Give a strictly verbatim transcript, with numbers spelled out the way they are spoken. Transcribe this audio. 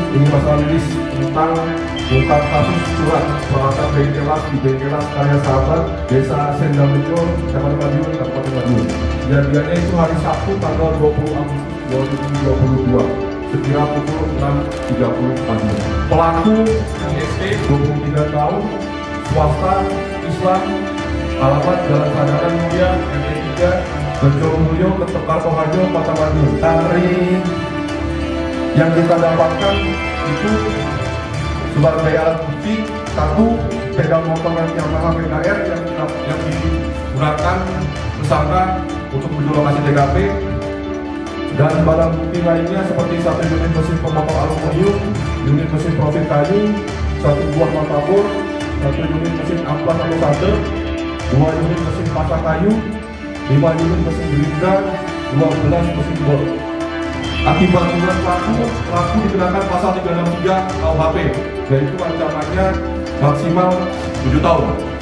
ini masalah list tentang ungkap kasus surat peralatan bengkelas di Bengkelas Karya Sahabat, Desa Sendamrejo, Kecamatan Madiun, Kabupaten Madiun. Kejadiannya itu hari Sabtu tanggal dua puluh Agustus dua ribu dua puluh dua, sekira pukul enam tiga puluh pagi. Pelaku yang S D, dua puluh tiga tahun, swasta, Islam, alamat Jalan Sadaran Mulia, R T tiga, Rejo Mulyo, Ketekar Koharjo, Kota Madiun. Dari yang kita dapatkan itu sebagai alat bukti satu sepeda motor dan Yamaha W K R yang yang digunakan tersangka untuk menuju lokasi T K P, dan barang bukti lainnya seperti satu unit mesin pemotong aluminium, unit mesin profil kayu, satu buah martabor, satu unit mesin amplas atau solder, dua unit mesin pasak kayu, lima unit mesin gerinda, dua belas mesin bor. Akibat tuduhan pelaku, pelaku dikenakan pasal tiga enam tiga K U H P, yaitu ancamannya maksimal tujuh tahun.